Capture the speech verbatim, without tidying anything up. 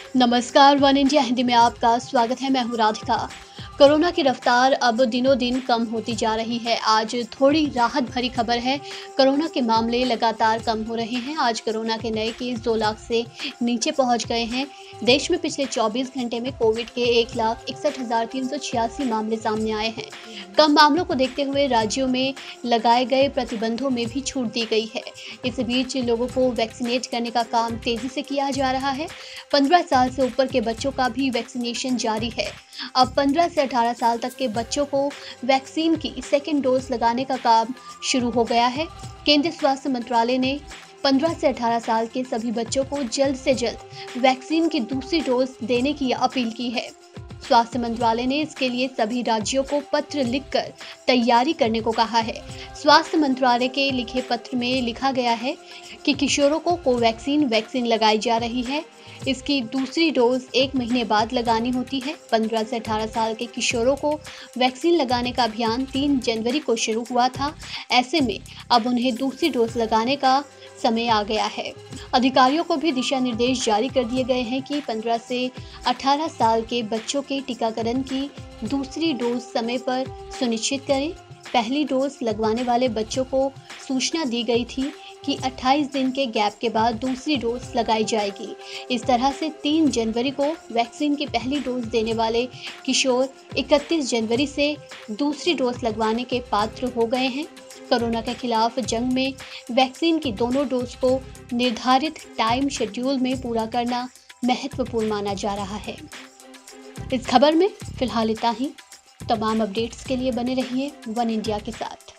नमस्कार, one India Hindi में आपका स्वागत है। मैं हूँ राधिका। कोरोना की रफ्तार अब दिनों दिन कम होती जा रही है। आज थोड़ी राहत भरी खबर है। कोरोना के मामले लगातार कम हो रहे हैं। आज कोरोना के नए केस दो लाख से नीचे पहुंच गए हैं। देश में पिछले चौबीस घंटे में कोविड के एक लाख इकसठ हजार तीन सौ छियासी मामले सामने आए हैं। कम मामलों को देखते हुए राज्यों में लगाए गए प्रतिबंधों में भी छूट दी गई है। इस बीच लोगों को वैक्सीनेट करने का काम तेजी से किया जा रहा है। पंद्रह साल से ऊपर के बच्चों का भी वैक्सीनेशन जारी है। अब पंद्रह से अठारह साल तक के बच्चों को वैक्सीन की सेकेंड डोज लगाने का काम शुरू हो गया है। केंद्रीय स्वास्थ्य मंत्रालय ने पंद्रह से अठारह साल के सभी बच्चों को जल्द से जल्द वैक्सीन की दूसरी डोज देने की अपील की है। स्वास्थ्य मंत्रालय ने इसके लिए सभी राज्यों को पत्र लिखकर तैयारी करने को कहा है। स्वास्थ्य मंत्रालय के लिखे पत्र में लिखा गया है कि किशोरों को कोवैक्सीन वैक्सीन लगाई जा रही है। इसकी दूसरी डोज एक महीने बाद लगानी होती है। पंद्रह से अठारह साल के किशोरों को वैक्सीन लगाने का अभियान तीन जनवरी को शुरू हुआ था। ऐसे में अब उन्हें दूसरी डोज लगाने का समय आ गया है। अधिकारियों को भी दिशा निर्देश जारी कर दिए गए हैं कि पंद्रह से अठारह साल के बच्चों के टीकाकरण की दूसरी डोज समय पर सुनिश्चित करें। पहली डोज लगवाने वाले बच्चों को सूचना दी गई थी कि अट्ठाईस दिन के गैप के बाद दूसरी डोज लगाई जाएगी। इस तरह से तीन जनवरी को वैक्सीन की पहली डोज देने वाले किशोर इकतीस जनवरी से दूसरी डोज लगवाने के पात्र हो गए हैं। कोरोना के खिलाफ जंग में वैक्सीन की दोनों डोज को निर्धारित टाइम शेड्यूल में पूरा करना महत्वपूर्ण माना जा रहा है। इस खबर में फिलहाल इतना ही। तमाम अपडेट्स के लिए बने रहिए वन इंडिया के साथ।